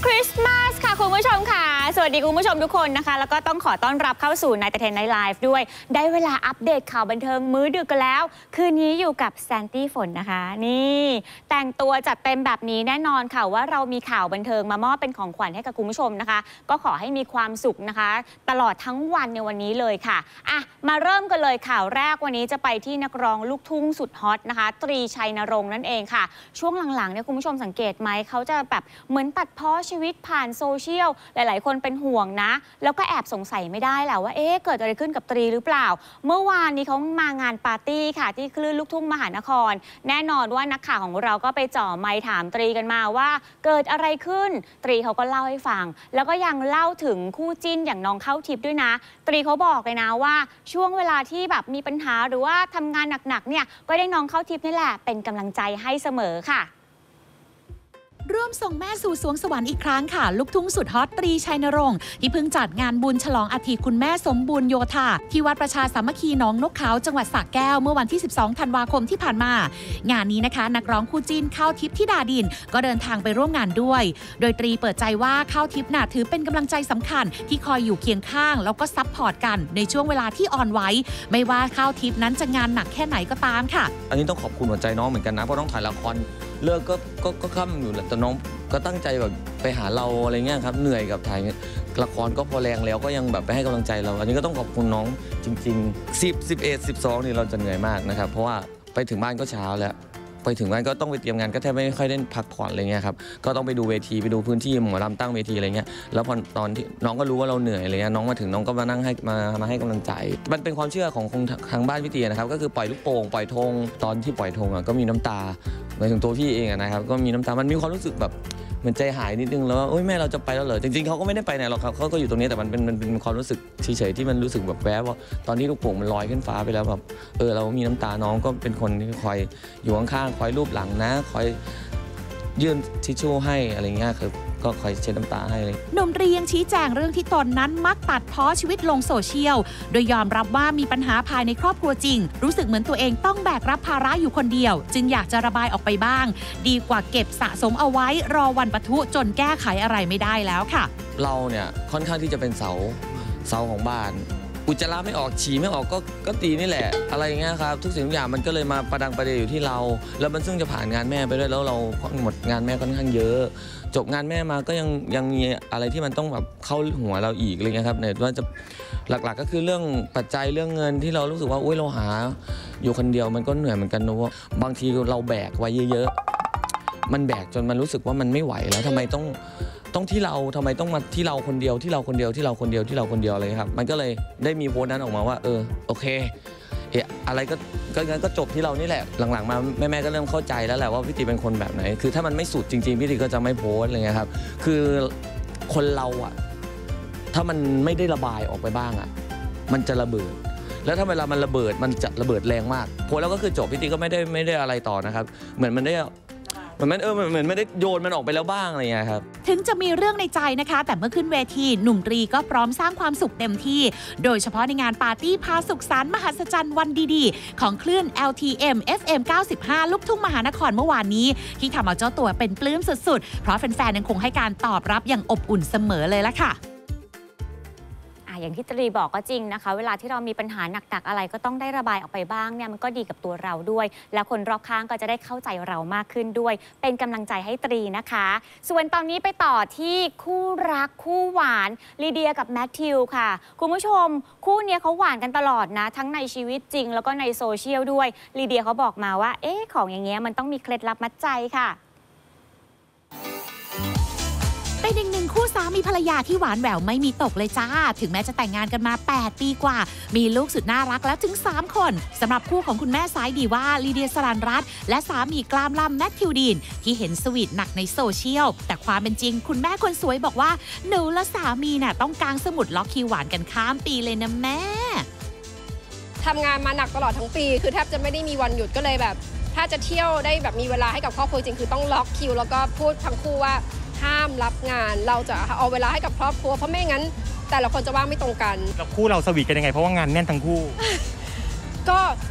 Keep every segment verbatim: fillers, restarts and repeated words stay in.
คริสต์มาสค่ะคุณผู้ชมค่ะสวัสดีคุณผู้ชมทุกคนนะคะแล้วก็ต้องขอต้อนรับเข้าสู่ Night Entertainment Live ด้วยได้เวลาอัปเดตข่าวบันเทิงมื้อดึกกันแล้วคืนนี้อยู่กับแซนตี้ฝนนะคะนี่แต่งตัวจัดเต็มแบบนี้แน่นอนค่ะว่าเรามีข่าวบันเทิงมามอบเป็นของขวัญให้กับคุณผู้ชมนะคะก็ขอให้มีความสุขนะคะตลอดทั้งวันในวันนี้เลยค่ะอ่ะมาเริ่มกันเลยข่าวแรกวันนี้จะไปที่นักร้องลูกทุ่งสุดฮอตนะคะตรีชัยนรงค์นั่นเองค่ะช่วงหลังๆเนี่ยคุณผู้ชมสังเกตไหมเขาจะแบบเหมือนตัดพ้อชีวิตผ่านโซเชียลหลายๆคนเป็นห่วงนะแล้วก็แอบสงสัยไม่ได้แหละว่าเอ๊ะเกิดอะไรขึ้นกับตรีหรือเปล่าเมื่อวานนี้เขามางานปาร์ตี้ค่ะที่คลื่นลูกทุ่งมหานครแน่นอนว่านักข่าวของเราก็ไปจ่อไมค์ถามตรีกันมาว่าเกิดอะไรขึ้นตรีเขาก็เล่าให้ฟังแล้วก็ยังเล่าถึงคู่จิ้นอย่างน้องเข้าทิพย์ด้วยนะตรีเขาบอกเลยนะว่าช่วงเวลาที่แบบมีปัญหาหรือว่าทำงานหนักๆเนี่ยก็ได้น้องเข้าทิพย์นี่แหละเป็นกำลังใจให้เสมอค่ะร่วมส่งแม่สู่สวงสวรรค์อีกครั้งค่ะลูกทุ่งสุดฮอตตรีชัยนรงค์ที่เพิ่งจัดงานบุญฉลองอาทิตย์คุณแม่สมบูรณ์โยธาที่วัดประชาสามัคคีหนองนกเขาจังหวัดสระแก้วเมื่อวันที่สิบสองธันวาคมที่ผ่านมางานนี้นะคะนักร้องคู่จิ้นข้าวทิพย์ธิดาดินก็เดินทางไปร่วมงานด้วยโดยตรีเปิดใจว่าข้าวทิพย์น่ะถือเป็นกำลังใจสำคัญที่คอยอยู่เคียงข้างแล้วก็ซัพพอร์ตกันในช่วงเวลาที่อ่อนไหวไม่ว่าข้าวทิพย์นั้นจะงานหนักแค่ไหนก็ตามค่ะอันนี้ต้องขอบคุณหัวใจน้องเหมือนกันนะเพราะน้องถ่ายละครเลิกก็ก็ก็ค่ำอยู่แหละแต่น้องก็ตั้งใจแบบไปหาเราอะไรเงี้ยครับเหนื่อยกับถ่ายละครก็พอแรงแล้วก็ยังแบบไปให้กำลังใจเราอันนี้ก็ต้องขอบคุณน้องจริงๆสิบ สิบเอ็ด สิบสองนี่เราจะเหนื่อยมากนะครับเพราะว่าไปถึงบ้านก็เช้าแล้วไปถึงบ้านก็ต้องไปเตรียมงานก็แทบไม่ค่อยได้พักผ่อนอะไรเงี้ยครับก็ต้องไปดูเวทีไปดูพื้นที่หมอลำตั้งเวทีอะไรเงี้ยแล้วพอตอนที่น้องก็รู้ว่าเราเหนื่อยอะไรเงี้ยน้องมาถึงน้องก็มานั่งให้มามาให้กำลังใจมันเป็นความเชื่อของทางบ้านพี่เตียนะครับก็คือปล่อยลูกโป่งปล่อยธงตอนที่ปล่อยธงอ่ะก็มีน้ำตาหมายถึงตัวพี่เองนะครับก็มีน้ำตามันมีความรู้สึกแบบเหมือนใจหายนิดนึงแล้วว่าโอ๊ยแม่เราจะไปแล้วเหรอจริงๆเขาก็ไม่ได้ไปไหนหรอกครับเขาก็อยู่ตรงนี้แต่มันเป็นมันเป็นความรู้สึกเฉยๆที่มันรู้สึกแบบแวบว่าตอนที่ลูกโป่งมันลอยขึ้นฟ้าไปแล้วแบบเออเรามีน้ำตาน้องก็เป็นคนที่คอยอยู่ข้างๆคอยรูปหลังนะคอยยื่นทิชชู่ให้อะไรเงี้ยคือก็คอยเช็ดน้ำตาให้เลยหนุ่มตรียังชี้แจงเรื่องที่ตนนั้นมักตัดพ้อชีวิตลงโซเชียลโดยยอมรับว่ามีปัญหาภายในครอบครัวจริงรู้สึกเหมือนตัวเองต้องแบกรับภาระอยู่คนเดียวจึงอยากจะระบายออกไปบ้างดีกว่าเก็บสะสมเอาไว้รอวันปะทุจนแก้ไขอะไรไม่ได้แล้วค่ะเราเนี่ยค่อนข้างที่จะเป็นเสาเสาของบ้านอุจจาระไม่ออกฉี่ไม่ออกก็ก็ตีนี่แหละอะไรเงี้ยครับทุกสิ่งทุกอย่างมันก็เลยมาประดังประเดอยู่ที่เราแล้วมันซึ่งจะผ่านงานแม่ไปด้วยแล้วเราหมดงานแม่ค่อนข้างเยอะจบงานแม่มาก็ยังยังมีอะไรที่มันต้องแบบเข้าหัวเราอีกอะไรเงี้ยครับเนี่ยว่าจะหลักๆก็คือเรื่องปัจจัยเรื่องเงินที่เรารู้สึกว่าอุ้ยเราหาอยู่คนเดียวมันก็เหนื่อยเหมือนกันนะว่าบางทีเราแบกไว้เยอะๆมันแบกจนมันรู้สึกว่ามันไม่ไหวแล้วทำไมต้องต้องที่เราทำไมต้องมาที่เราคนเดียวที่เราคนเดียวที่เราคนเดียวที่เราคนเดียวอะไรครับมันก็เลยได้มีโพสต์นั้นออกมาว่าเออโอเคเอออะไรก็ก็งั้นก็จบที่เรานี่แหละหลังๆมาแม่ๆก็เริ่มเข้าใจแล้วแหละว่าพี่ตีเป็นคนแบบไหนคือถ้ามันไม่สุดจริงๆพี่ตีก็จะไม่โพสต์อะไรเงี้ยครับคือคนเราอ่ะถ้ามันไม่ได้ระบายออกไปบ้างอ่ะมันจะระเบิดแล้วถ้าเวลามันระเบิดมันจะระเบิดแรงมากโพสต์แล้วก็คือจบพี่ตีก็ไม่ได้ไม่ได้อะไรต่อนะครับเหมือนมันได้เหมือนมันเออเหมือนไม่ได้โยนมันออกไปแล้วบ้างอะไรเงี้ยครับถึงจะมีเรื่องในใจนะคะแต่เมื่อขึ้นเวทีหนุ่มตรีก็พร้อมสร้างความสุขเต็มที่โดยเฉพาะในงานปาร์ตี้พาสุขสันต์มหัศจรรย์วันดีๆของคลื่น แอล ที เอ็ม เอฟ เอ็ม เก้าสิบห้า ลูกทุ่งมหานครเมื่อวานนี้ที่ทำเอาเจ้าตัวเป็นปลื้มสุดๆเพราะแฟนๆยังคงให้การตอบรับอย่างอบอุ่นเสมอเลยละค่ะอย่างที่ตรีบอกก็จริงนะคะเวลาที่เรามีปัญหาหนักๆอะไรก็ต้องได้ระบายออกไปบ้างเนี่ยมันก็ดีกับตัวเราด้วยและคนรอบข้างก็จะได้เข้าใจเรามากขึ้นด้วยเป็นกำลังใจให้ตรีนะคะส่วนตอนนี้ไปต่อที่คู่รักคู่หวานลีเดียกับแมทธิวค่ะคุณผู้ชมคู่นี้เขาหวานกันตลอดนะทั้งในชีวิตจริงแล้วก็ในโซเชียลด้วยลีเดียเขาบอกมาว่าเอ๊ะของอย่างเงี้ยมันต้องมีเคล็ดลับมัดใจค่ะเป็นอีกหนึ่งคู่สามีภรรยาที่หวานแหววไม่มีตกเลยจ้าถึงแม้จะแต่งงานกันมาแปดปีกว่ามีลูกสุดน่ารักแล้วถึงสามคนสำหรับคู่ของคุณแม่สายดีว่าลีเดียสรัญรัตน์และสามีกลามล่ำแมทธิวดีนที่เห็นสวีทหนักในโซเชียลแต่ความเป็นจริงคุณแม่คนสวยบอกว่าหนูและสามีน่ะต้องกางสมุดล็อกคิวหวานกันข้ามปีเลยนะแม่ทำงานมาหนักตลอดทั้งปีคือแทบจะไม่ได้มีวันหยุดก็เลยแบบถ้าจะเที่ยวได้แบบมีเวลาให้กับครอบครัวจริงคือต้องล็อกคิวแล้วก็พูดทั้งคู่ว่าห้ามรับงานเราจะเอาเวลาให้กับครอบครัวเพราะไม่งั้นแต่ละคนจะว่างไม่ตรงกันแล้วคู่เราสวีทกันยังไงเพราะว่างานแน่นทั้งคู่ก็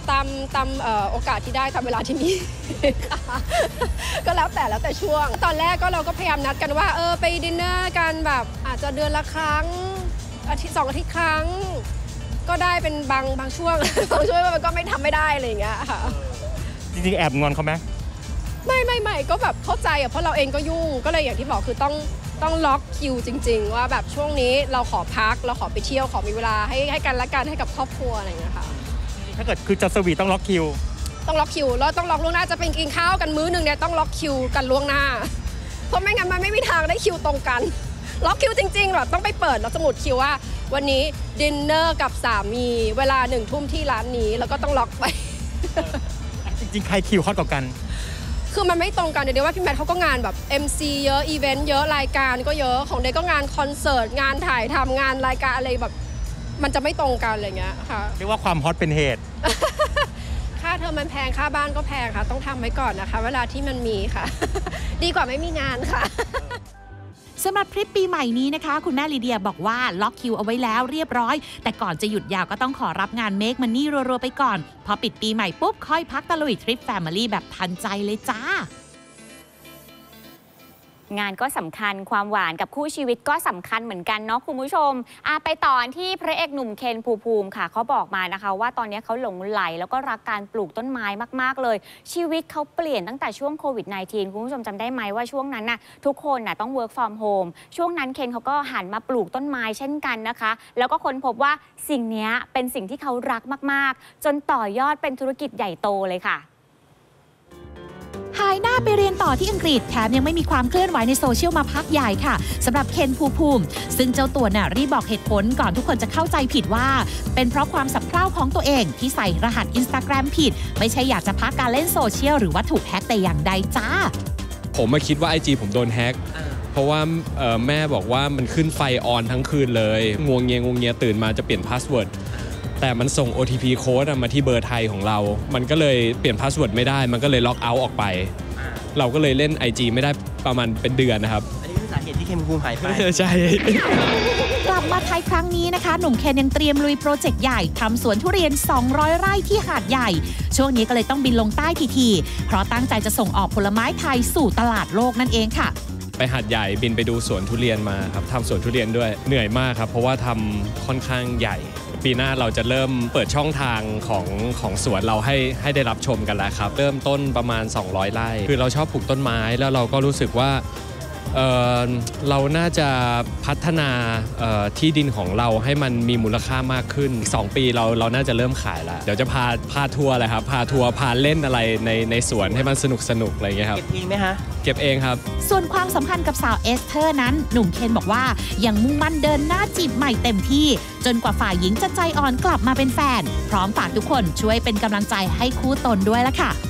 ตามตามโอกาสที่ได้ตามเวลาที่มี ก็แล้วแต่แล้วแต่ช่วงตอนแรกก็เราก็พยายามนัดกันว่าเออไปดินเนอร์กันแบบอาจจะเดือนละครั้งอาทิตย์สองอาทิตย์ครั้งก็ได้เป็นบางบางช่วง บางช่วงมันก็ไม่ทำไม่ได้อะไรอย่างเงี้ยค่ะจริงๆแอบงอนเขาไหมไม่ไม่ไม่ก็แบบเข้าใจอ่ะเพราะเราเองก็ยุ่งก็เลยอย่างที่บอกคือต้องต้องล็อกคิวจริงๆว่าแบบช่วงนี้เราขอพักเราขอไปเที่ยวขอมีเวลาให้ให้กันและกันให้กับครอบครัวอะไรอย่างเงี้ยค่ะถ้าเกิดคือจะสวีทต้องล็อกคิวต้องล็อกคิวแล้วต้องล็อกล่วงหน้าจะเป็นกินข้าวกันมื้อหนึ่งเนี่ยต้องล็อกคิวกันล่วงหน้าเพราะไม่งั้นมันไม่มีทางได้คิวตรงกันล็อกคิวจริงๆแบบต้องไปเปิดแล้วสมุดคิวว่าวันนี้ดินเนอร์กับสามีเวลาหนึ่งทุ่มที่ร้านนี้แล้วก็ต้องล็อกไปจริงๆใครคิวฮอตกว่ากันคือมันไม่ตรงกันเดี๋ยวว่าพี่แมทเขาก็งานแบบ เอ็ม ซี เยอะอีเวนต์เยอะรายการก็เยอะของเด็กก็งานคอนเสิร์ตงานถ่ายทำงานรายการอะไรแบบมันจะไม่ตรงกันอะไรเงี้ยค่ะเรียกว่าความฮอตเป็นเหตุค่าเทอมมันแพงค่าบ้านก็แพงค่ะต้องทำไว้ก่อนนะคะเวลาที่มันมีค่ะ ดีกว่าไม่มีงานค่ะสำหรับทริปปีใหม่นี้นะคะคุณแม่ลีเดียบอกว่าล็อกคิวเอาไว้แล้วเรียบร้อยแต่ก่อนจะหยุดยาวก็ต้องขอรับงานเมคมันนี่รัวๆไปก่อนพอปิดปีใหม่ปุ๊บค่อยพักตะลุยทริปแฟมิลี่แบบทันใจเลยจ้างานก็สำคัญความหวานกับคู่ชีวิตก็สำคัญเหมือนกันเนาะคุณผู้ชมอาไปต่อที่พระเอกหนุ่มเคนภูมิค่ะเขาบอกมานะคะว่าตอนนี้เขาหลงใหลแล้วก็รักการปลูกต้นไม้มากๆเลยชีวิตเขาเปลี่ยนตั้งแต่ช่วงโควิด สิบเก้า คุณผู้ชมจำได้ไหมว่าช่วงนั้นน่ะทุกคนน่ะต้อง work from home ช่วงนั้นเคนเขาก็หันมาปลูกต้นไม้เช่นกันนะคะแล้วก็ค้นพบว่าสิ่งนี้เป็นสิ่งที่เขารักมากๆจนต่อยอดเป็นธุรกิจใหญ่โตเลยค่ะหายหน้าไปเรียนต่อที่อังกฤษแถมยังไม่มีความเคลื่อนไหวในโซเชียลมาพักใหญ่ค่ะสำหรับเคนภูมิซึ่งเจ้าตัวน่ะรีบบอกเหตุผลก่อนทุกคนจะเข้าใจผิดว่าเป็นเพราะความสับเพร่าของตัวเองที่ใส่รหัส Instagram ผิดไม่ใช่อยากจะพักการเล่นโซเชียลหรือว่าถูกแฮ็กแต่อย่างใดจ้าผมมาคิดว่า ไอ จี ผมโดนแฮ็กเพราะว่าแม่บอกว่ามันขึ้นไฟออนทั้งคืนเลยงวงเงียงวงเงียตื่นมาจะเปลี่ยนพาสเวิร์ดแต่มันส่ง โอ ที พี โค้ดมาที่เบอร์ไทยของเรามันก็เลยเปลี่ยนพาสเวิร์ดไม่ได้มันก็เลยล็อกเอาท์ออกไปเราก็เลยเล่น ไอ จี ไม่ได้ประมาณเป็นเดือนนะครับอันนี้คือสาเหตุที่เคนภูมิหายไปใช่กลับมาไทยครั้งนี้นะคะหนุ่มเคนยังเตรียมลุยโปรเจกต์ใหญ่ทำสวนทุเรียนสองร้อยไร่ที่หาดใหญ่ช่วงนี้ก็เลยต้องบินลงใต้ทีๆเพราะตั้งใจจะส่งออกผลไม้ไทยสู่ตลาดโลกนั่นเองค่ะไปหาดใหญ่บินไปดูสวนทุเรียนมาครับทำสวนทุเรียนด้วยเหนื่อยมากครับเพราะว่าทำค่อนข้างใหญ่ปีหน้าเราจะเริ่มเปิดช่องทางของของสวนเราให้ให้ได้รับชมกันแล้วครับเริ่มต้นประมาณสองร้อยไร่คือเราชอบปลูกต้นไม้แล้วเราก็รู้สึกว่า เอ่อ เราน่าจะพัฒนาที่ดินของเราให้มันมีมูลค่ามากขึ้นสองปีเราเราน่าจะเริ่มขายแล้วเดี๋ยวจะพาพาทัวร์เลยครับพาทัวร์พาเล่นอะไรในในสวนให้มันสนุกสนุกอะไรอย่างเงี้ยครับเก็บเองไหมฮะเก็บเองครับส่วนความสัมพันธ์กับสาวเอสเธอร์นั้นหนุ่มเคนบอกว่ายังมุ่งมั่นเดินหน้าจีบใหม่เต็มที่จนกว่าฝ่ายหญิงจะใจอ่อนกลับมาเป็นแฟนพร้อมฝากทุกคนช่วยเป็นกำลังใจให้คู่ตนด้วยละค่ะ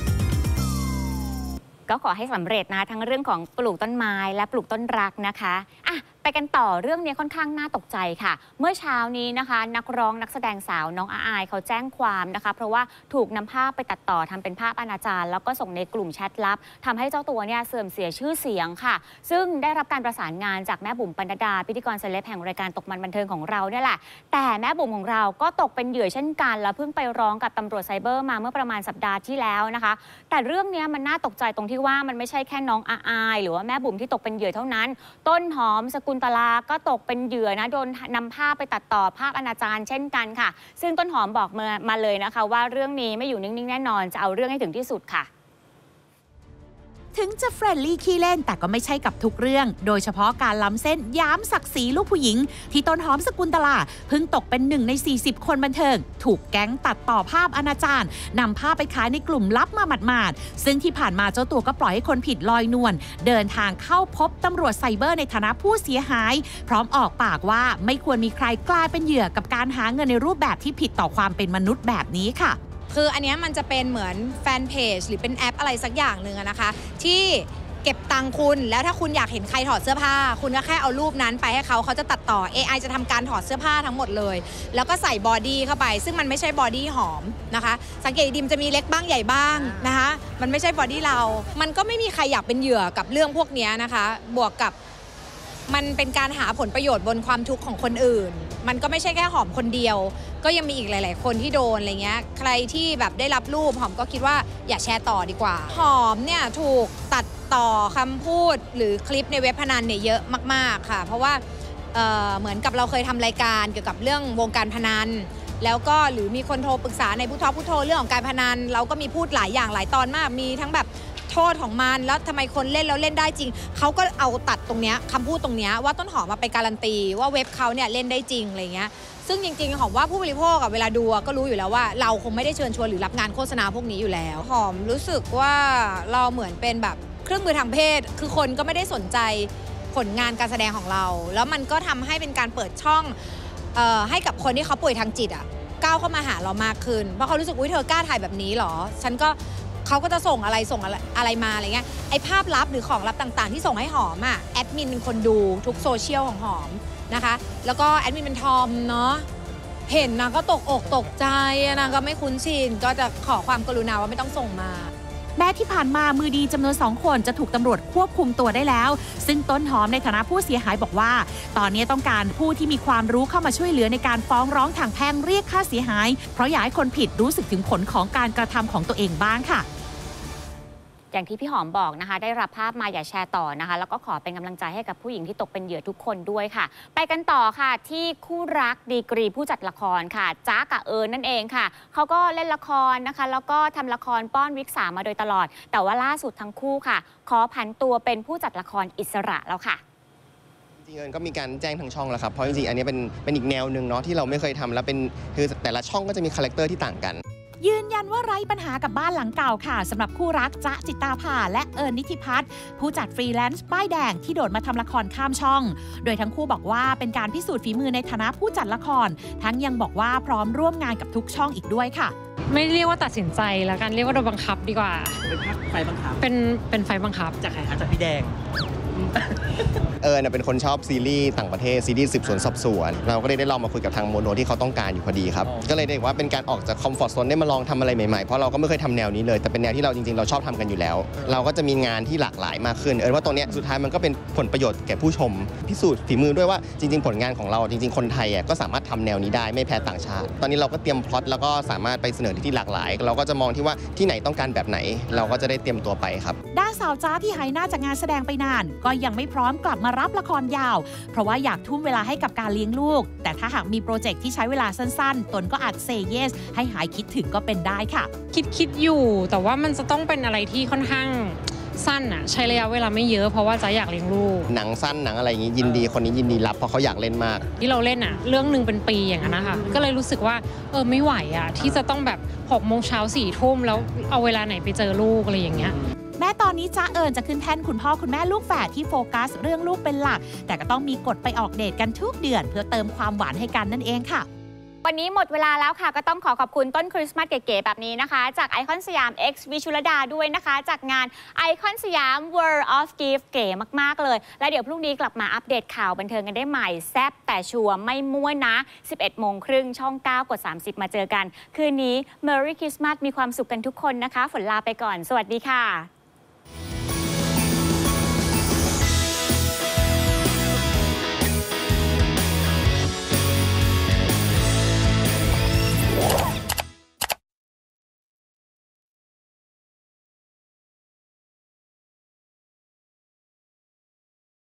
ก็ขอให้สำเร็จนะทั้งเรื่องของปลูกต้นไม้และปลูกต้นรักนะคะอ่ะไปกันต่อเรื่องนี้ค่อนข้างน่าตกใจค่ะเมื่อเช้านี้นะคะนักร้องนักแสดงสาวน้องอาอายเขาแจ้งความนะคะเพราะว่าถูกนำภาพไปตัดต่อทำเป็นภาพอนาจารแล้วก็ส่งในกลุ่มแชทลับทำให้เจ้าตัวเนี่ยเสื่อมเสียชื่อเสียงค่ะซึ่งได้รับการประสานงานจากแม่บุ๋มปนัดดาพิธีกรเซเลบแห่งรายการตกมันบันเทิงของเราเนี่ยแหละแต่แม่บุ๋มของเราก็ตกเป็นเหยื่อเช่นกันแล้วเพิ่งไปร้องกับตำรวจไซเบอร์มาเมื่อประมาณสัปดาห์ที่แล้วนะคะแต่เรื่องนี้มันน่าตกใจตรงที่ว่ามันไม่ใช่แค่น้องอาอายหรือว่าแม่บุ๋มที่ตกเป็นเหยื่อเท่านั้นต้นหอมสกุลตลาก็ตกเป็นเหยื่อนะโดนนำภาพไปตัดต่อภาพอนาจารเช่นกันค่ะซึ่งต้นหอมบอกมามาเลยนะคะว่าเรื่องนี้ไม่อยู่นิ่งๆแน่นอนจะเอาเรื่องให้ถึงที่สุดค่ะถึงจะเฟรนลี่ขี้เล่นแต่ก็ไม่ใช่กับทุกเรื่องโดยเฉพาะการล้ำเส้นย้ำศักดิ์ศรีลูกผู้หญิงที่ต้นหอมสกุลตลาเพิ่งตกเป็นหนึ่งในสี่สิบคนบันเทิงถูกแก๊งตัดต่อภาพอนาจารนำภาพไปขายในกลุ่มลับมาหมาดๆซึ่งที่ผ่านมาเจ้าตัวก็ปล่อยให้คนผิดลอยนวลเดินทางเข้าพบตำรวจไซเบอร์ในฐานะผู้เสียหายพร้อมออกปากว่าไม่ควรมีใครกลายเป็นเหยื่อกับการหาเงินในรูปแบบที่ผิดต่อความเป็นมนุษย์แบบนี้ค่ะคืออันนี้มันจะเป็นเหมือนแฟนเพจหรือเป็นแอปอะไรสักอย่างหนึ่งนะคะที่เก็บตังคุณแล้วถ้าคุณอยากเห็นใครถอดเสื้อผ้าคุณก็แค่เอารูปนั้นไปให้เขาเขาจะตัดต่อ เอ ไอ จะทำการถอดเสื้อผ้าทั้งหมดเลยแล้วก็ใส่บอดี้เข้าไปซึ่งมันไม่ใช่บอดี้หอมนะคะสังเกตดีมันจะมีเล็กบ้างใหญ่บ้างนะคะมันไม่ใช่บอดี้เรามันก็ไม่มีใครอยากเป็นเหยื่อกับเรื่องพวกนี้นะคะบวกกับมันเป็นการหาผลประโยชน์บนความทุกข์ของคนอื่นมันก็ไม่ใช่แค่หอมคนเดียวก็ยังมีอีกหลายๆคนที่โดนอะไรเงี้ยใครที่แบบได้รับรูปหอมก็คิดว่าอย่าแชร์ต่อดีกว่าหอมเนี่ยถูกตัดต่อคำพูดหรือคลิปในเว็บพนันเนี่ยเยอะมากๆค่ะเพราะว่า เ, เหมือนกับเราเคยทำรายการเกี่ยวกับเรื่องวงการพนันแล้วก็หรือมีคนโทรปรึกษาในผู้ทอผู้โทรเรื่องของการพนันเราก็มีพูดหลายอย่างหลายตอนมากมีทั้งแบบโทษของมันแล้วทำไมคนเล่นแล้วเล่นได้จริงเขาก็เอาตัดตรงเนี้ยคำพูดตรงเนี้ยว่าต้นหอมมาไปการันตีว่าเว็บเขาเนี่ยเล่นได้จริงอะไรเงี้ยซึ่งจริงๆหอมว่าผู้บริโภคกับเวลาดูก็รู้อยู่แล้วว่าเราคงไม่ได้เชิญชวนหรือรับงานโฆษณาพวกนี้อยู่แล้วหอมรู้สึกว่าเราเหมือนเป็นแบบเครื่องมือทางเพศคือคนก็ไม่ได้สนใจผลงานการแสดงของเราแล้วมันก็ทำให้เป็นการเปิดช่องเอ่อให้กับคนที่เขาป่วยทางจิตอ่ะก้าวเข้ามาหาเรามากขึ้นเพราะเขารู้สึกอุ้ยเธอกล้าถ่ายแบบนี้หรอฉันก็เขาก็จะส่งอะไรส่งอะไรอะไรมาอะไรเงี้ยไอ้ภาพลับหรือของลับต่างๆที่ส่งให้หอมอ่ะแอดมินเป็นคนดูทุกโซเชียลของหอมนะคะแล้วก็แอดมินเป็นทอมเนาะเห็นนางก็ตกอกตกใจนางก็ไม่คุ้นชินก็จะขอความกรุณาว่าไม่ต้องส่งมาแม้ที่ผ่านมามือดีจำนวนสองคนจะถูกตำรวจควบคุมตัวได้แล้วซึ่งต้นหอมในฐานะผู้เสียหายบอกว่าตอนนี้ต้องการผู้ที่มีความรู้เข้ามาช่วยเหลือในการฟ้องร้องทางแพ่งเรียกค่าเสียหายเพราะอยากให้คนผิดรู้สึกถึงผลของการกระทำของตัวเองบ้างค่ะอย่างที่พี่หอมบอกนะคะได้รับภาพมาอย่าแชร์ต่อนะคะแล้วก็ขอเป็นกำลังใจให้กับผู้หญิงที่ตกเป็นเหยื่อทุกคนด้วยค่ะไปกันต่อค่ะที่คู่รักดีกรีผู้จัดละครค่ะจ๊ะกับเอิญนั่นเองค่ะเขาก็เล่นละครนะคะแล้วก็ทำละครป้อนวิกสามมาโดยตลอดแต่ว่าล่าสุดทั้งคู่ค่ะขอผันตัวเป็นผู้จัดละครอิสระแล้วค่ะจริงๆก็มีการแจ้งทางช่องแล้วครับเพราะจริงๆอันนี้เป็นเป็นอีกแนวหนึ่งเนาะที่เราไม่เคยทำแล้วเป็นคือแต่ละช่องก็จะมีคาแรคเตอร์ที่ต่างกันยืนยันว่าไร้ปัญหากับบ้านหลังเก่าค่ะสำหรับคู่รักจ๊ะจิตตาภาและเอิญนิติพัฒน์ผู้จัดฟรีแลนซ์ป้ายแดงที่โดดมาทำละครข้ามช่องโดยทั้งคู่บอกว่าเป็นการพิสูจน์ฝีมือในฐานะผู้จัดละครทั้งยังบอกว่าพร้อมร่วมงานกับทุกช่องอีกด้วยค่ะไม่เรียกว่าตัดสินใจแล้วกันเรียกว่าโดนบังคับดีกว่าเป็นไฟบังคับเป็นเป็นไฟบังคับจากใครคะจากพี่แดงเออเป็นคนชอบซีรีส์ต่างประเทศซีรีส์สืบสวนสอบสวนเราก็เลยได้ลองมาคุยกับทางโมโนที่เขาต้องการอยู่พอดีครับก็เลยได้ว่าเป็นการออกจากคอมฟอร์ตโซนได้มาลองทำอะไรใหม่ๆเพราะเราก็ไม่เคยทำแนวนี้เลยแต่เป็นแนวที่เราจริงๆเราชอบทำกันอยู่แล้วเราก็จะมีงานที่หลากหลายมากขึ้นเออว่าตรงนี้สุดท้ายมันก็เป็นผลประโยชน์แก่ผู้ชมพิสูจน์ฝีมือด้วยว่าจริงๆผลงานของเราจริงๆคนไทยก็สามารถทำแนวนี้ได้ไม่แพ้ต่างชาติตอนนี้เราก็เตรียมพล็อตแล้วก็สามารถไปเสนอที่หลากหลายเราก็จะมองที่ว่าที่ไหนต้องการแบบไหนเราก็จะได้เตรียมตัวไปครับด้านสาวจ้าที่หายหน้าจากงานแสดงไปนานก็ยังไม่พร้อมกลับมารับละครยาวเพราะว่าอยากทุ่มเวลาให้กับการเลี้ยงลูกแต่ถ้าหากมีโปรเจกต์ที่ใช้เวลาสั้นๆตนก็อาจเซเยสให้หายคิดถึงก็เป็นได้ค่ะคิดคิดอยู่แต่ว่ามันจะต้องเป็นอะไรที่ค่อนข้างสั้นอะใช้ระยะเวลาไม่เยอะเพราะว่าจะอยากเลี้ยงลูกหนังสั้นหนังอะไรอย่างนี้ยินดีคนนี้ยินดีรับเพราะเขาอยากเล่นมากที่เราเล่นอะเรื่องหนึ่งเป็นปีอย่างนั้นนะคะก็เลยรู้สึกว่าเออไม่ไหวอะที่จะต้องแบบหกโมงเช้าสี่ทุ่มแล้วเอาเวลาไหนไปเจอลูกอะไรอย่างเงี้ยแม้ตอนนี้จ๊ะเอิญจะขึ้นแท่นคุณพ่อคุณแม่ลูกแฝดที่โฟกัสเรื่องลูกเป็นหลักแต่ก็ต้องมีกฎไปออกเดทกันทุกเดือนเพื่อเติมความหวานให้กันนั่นเองค่ะวันนี้หมดเวลาแล้วค่ะก็ต้องขอขอบคุณต้นคริสต์มาสเก๋ๆแบบนี้นะคะจากไอคอนสยาม X วิชุลดาด้วยนะคะจากงานไอคอนสยาม World of Gift เก๋มากๆเลยและเดี๋ยวพรุ่งนี้กลับมาอัปเดตข่าวบันเทิงกันได้ใหม่แซ่บแต่ชัวร์ไม่มั่วนะ สิบเอ็ดโมงครึ่งช่องเก้ากดสามสิบมาเจอกันคืนนี้ Merry Christmas มีความสุขกันทุกคนนะคะฝนลาไปก่อนสวัสดีค่ะ